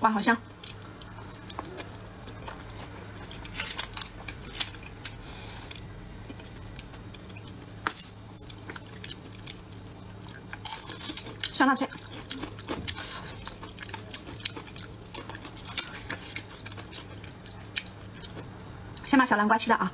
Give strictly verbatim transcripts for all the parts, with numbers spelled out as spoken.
花好香。香辣脆。先把小南瓜切了啊。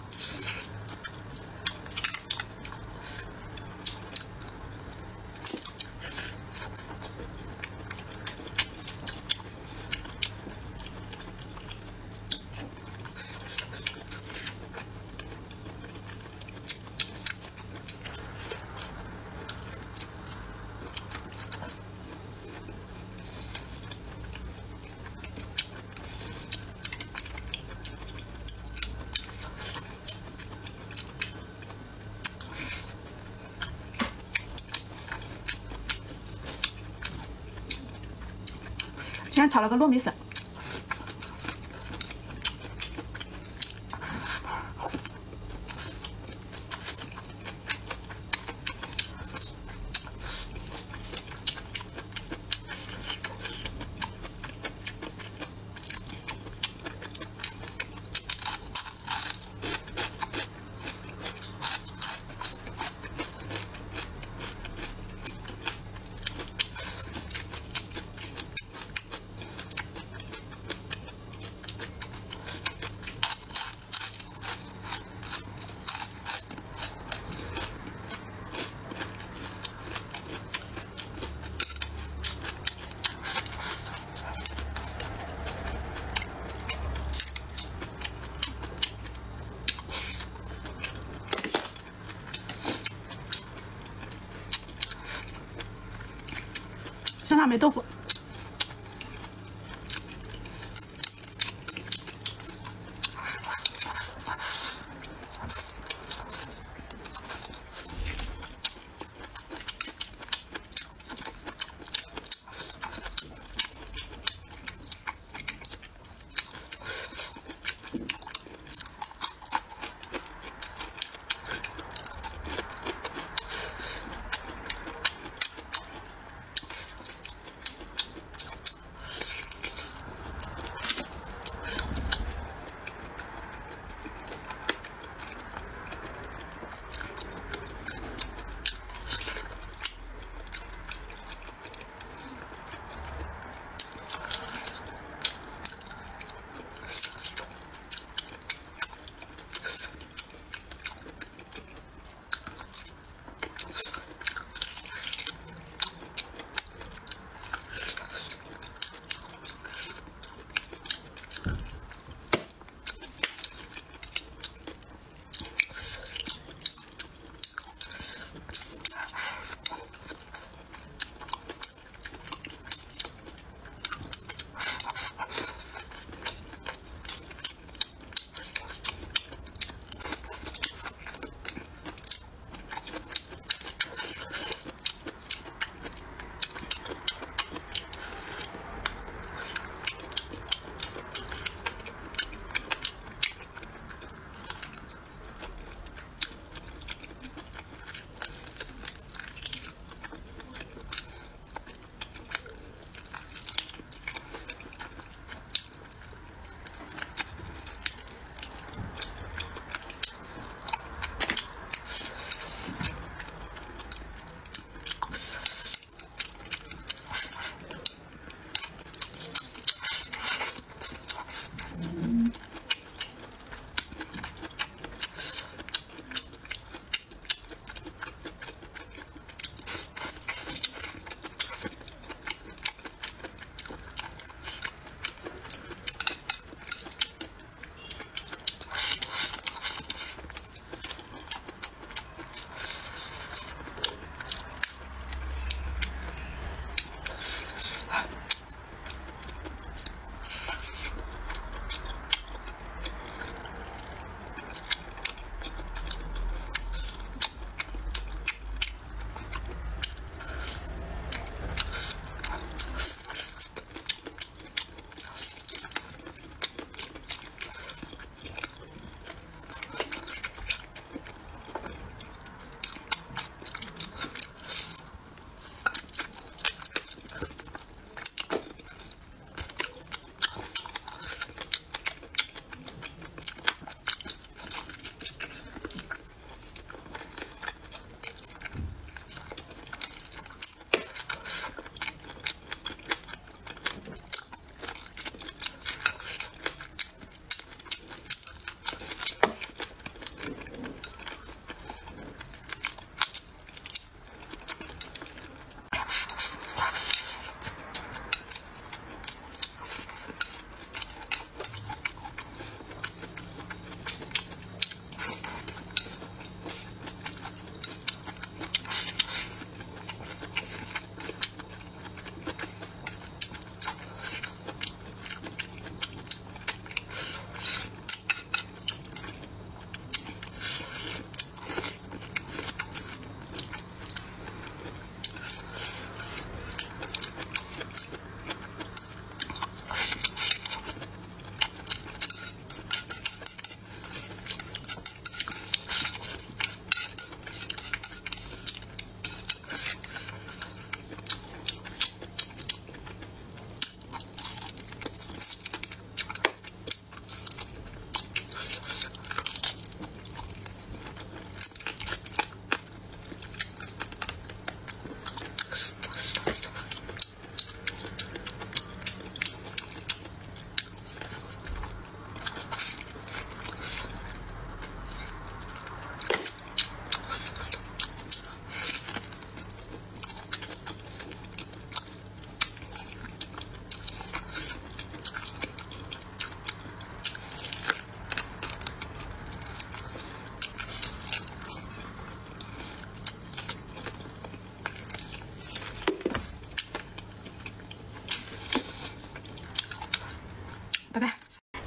今天炒了个糯米粉，香辣梅豆腐。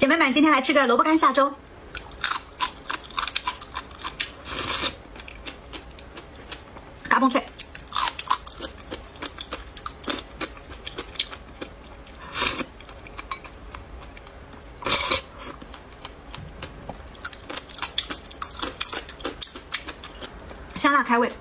妹们，今天来吃个萝卜干下粥，嘎嘣脆。香辣开胃，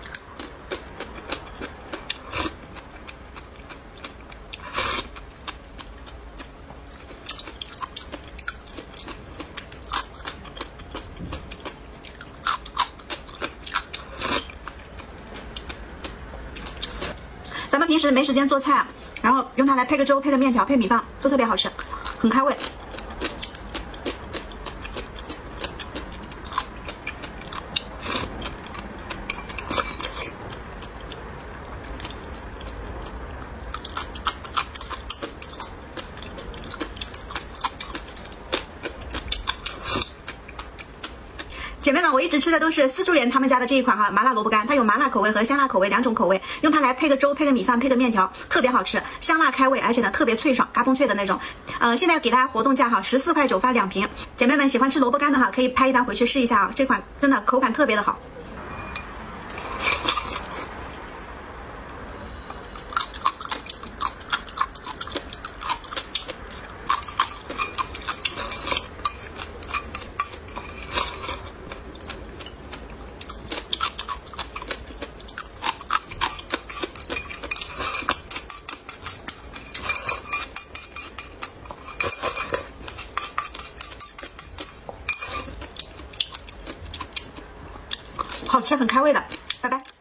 咱们平时没时间做菜啊，然后用它来配个粥、配个面条、配米饭，都特别好吃，很开胃。姐妹们，我一直吃的都是思竹园他们家的这一款哈麻辣萝卜干，它有麻辣口味和香辣口味两种口味，用它来配个粥、配个米饭、配个面条，特别好吃，香辣开胃，而且呢特别脆爽，嘎嘣脆的那种。呃，现在给大家活动价哈，十四块九发两瓶。姐妹们喜欢吃萝卜干的哈，可以拍一单回去试一下啊，这款真的口感特别的好。好吃，很开胃的，拜拜。